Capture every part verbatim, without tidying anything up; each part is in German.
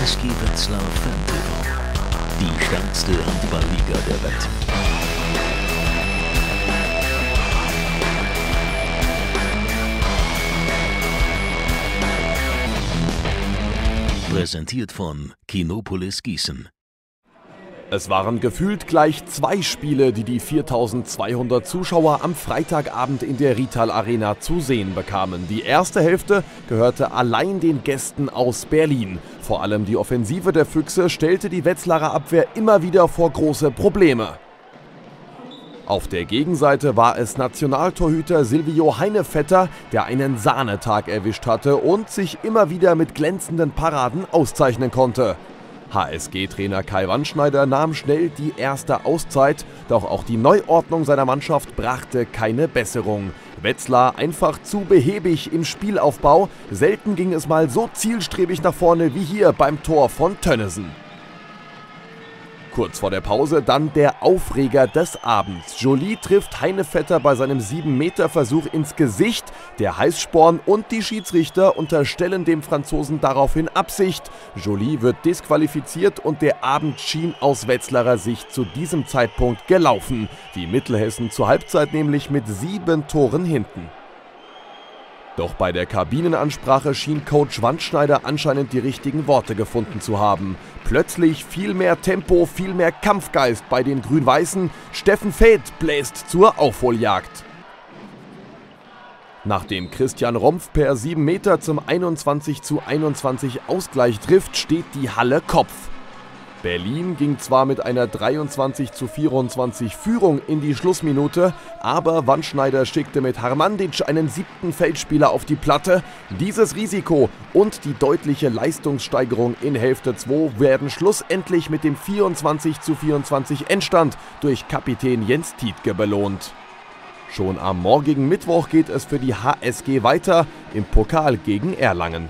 S G Wetzlar Fan-T V, die stärkste Handballliga der Welt. Präsentiert von Kinopolis Gießen. Es waren gefühlt gleich zwei Spiele, die die viertausendzweihundert Zuschauer am Freitagabend in der Rital Arena zu sehen bekamen. Die erste Hälfte gehörte allein den Gästen aus Berlin. Vor allem die Offensive der Füchse stellte die Wetzlarer Abwehr immer wieder vor große Probleme. Auf der Gegenseite war es Nationaltorhüter Silvio Heinevetter, der einen Sahnetag erwischt hatte und sich immer wieder mit glänzenden Paraden auszeichnen konnte. H S G-Trainer Kai Wandschneider nahm schnell die erste Auszeit, doch auch die Neuordnung seiner Mannschaft brachte keine Besserung. Wetzlar einfach zu behäbig im Spielaufbau, selten ging es mal so zielstrebig nach vorne wie hier beim Tor von Tönnissen. Kurz vor der Pause dann der Aufreger des Abends. Joly trifft Heinevetter bei seinem sieben Meter Versuch ins Gesicht. Der Heißsporn und die Schiedsrichter unterstellen dem Franzosen daraufhin Absicht. Joly wird disqualifiziert und der Abend schien aus Wetzlarer Sicht zu diesem Zeitpunkt gelaufen. Die Mittelhessen zur Halbzeit nämlich mit sieben Toren hinten. Doch bei der Kabinenansprache schien Coach Wandschneider anscheinend die richtigen Worte gefunden zu haben. Plötzlich viel mehr Tempo, viel mehr Kampfgeist bei den Grün-Weißen. Steffen Feeth bläst zur Aufholjagd. Nachdem Christian Rompf per sieben Meter zum einundzwanzig zu einundzwanzig Ausgleich trifft, steht die Halle Kopf. Berlin ging zwar mit einer dreiundzwanzig zu vierundzwanzig Führung in die Schlussminute, aber Wandschneider schickte mit Harmandic einen siebten Feldspieler auf die Platte. Dieses Risiko und die deutliche Leistungssteigerung in Hälfte zwei werden schlussendlich mit dem vierundzwanzig zu vierundzwanzig Endstand durch Kapitän Jens Tiedtke belohnt. Schon am morgigen Mittwoch geht es für die H S G weiter im Pokal gegen Erlangen.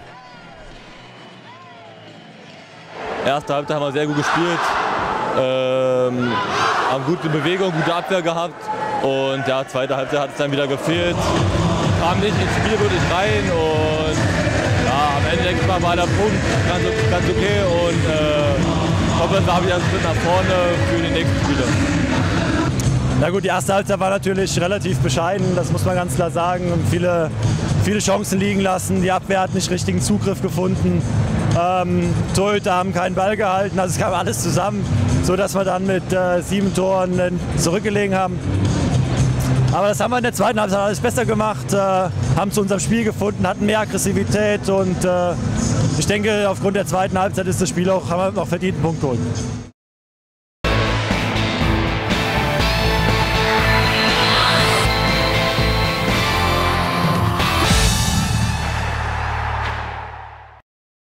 Erste Halbzeit haben wir sehr gut gespielt, ähm, haben gute Bewegung, gute Abwehr gehabt und ja, zweite Halbzeit hat es dann wieder gefehlt, kam nicht ins Spiel wirklich rein und ja, am Ende denke ich mal war der Punkt ganz, ganz okay und äh, hoffe, es war wieder ein Schritt nach vorne für die nächsten Spiele. Na gut, die erste Halbzeit war natürlich relativ bescheiden, das muss man ganz klar sagen. Viele, viele Chancen liegen lassen, die Abwehr hat nicht richtigen Zugriff gefunden. Ähm, Torhüter haben keinen Ball gehalten, also es kam alles zusammen, so dass wir dann mit äh, sieben Toren äh, zurückgelegen haben. Aber das haben wir in der zweiten Halbzeit alles besser gemacht, äh, haben zu unserem Spiel gefunden, hatten mehr Aggressivität und äh, ich denke, aufgrund der zweiten Halbzeit ist das Spiel auch, haben wir noch verdient einen Punkt geholt.